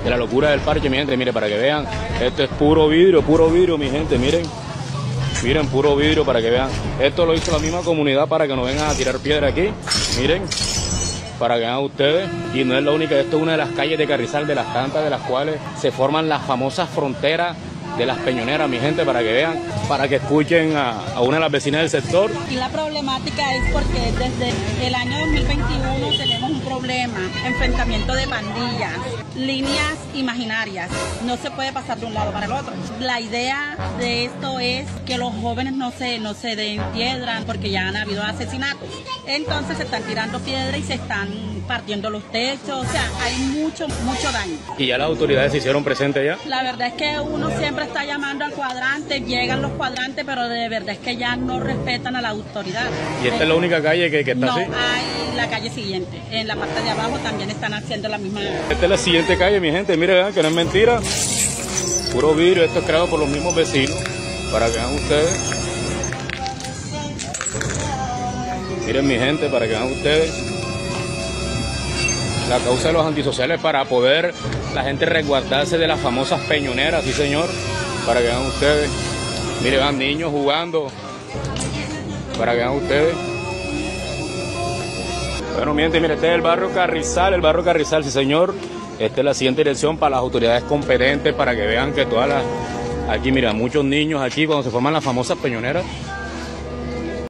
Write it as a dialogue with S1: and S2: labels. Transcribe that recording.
S1: de la locura del parche, mi gente. Mire, para que vean, esto es puro vidrio, mi gente, miren. Miren, puro vidrio para que vean. Esto lo hizo la misma comunidad para que no vengan a tirar piedra aquí. Miren, para que vean ustedes. Y no es la única, esto es una de las calles de Carrizal, de las tantas de las cuales se forman las famosas fronteras de las peñoneras, mi gente, para que vean, para que escuchen a una de las vecinas del sector.
S2: Y la problemática es porque desde el año 2021 tenemos un problema, enfrentamiento de pandillas, líneas imaginarias, no se puede pasar de un lado para el otro. La idea de esto es que los jóvenes no se den piedra porque ya han habido asesinatos, entonces se están tirando piedra y se están partiendo los techos, o sea, hay mucho daño.
S1: ¿Y ya las autoridades se hicieron presentes ya?
S2: La verdad es que uno siempre está llamando al cuadrante, llegan los cuadrantes, pero de verdad es que ya no respetan a la autoridad.
S1: ¿Y esta es la única calle que está
S2: no,
S1: así?
S2: No, hay la calle siguiente, en la parte de abajo también están haciendo la misma.
S1: Esta es la siguiente calle, mi gente, miren, vean que no es mentira, puro vidrio, esto es creado por los mismos vecinos, para que vean ustedes. Miren, mi gente, para que vean ustedes. La causa de los antisociales para poder la gente resguardarse de las famosas peñoneras, sí señor, para que vean ustedes. Miren, van niños jugando, para que vean ustedes. Bueno, mi gente, mire, este es el barrio Carrizal, sí señor. Esta es la siguiente dirección para las autoridades competentes, para que vean que todas las... Aquí, mira, muchos niños aquí cuando se forman las famosas peñoneras.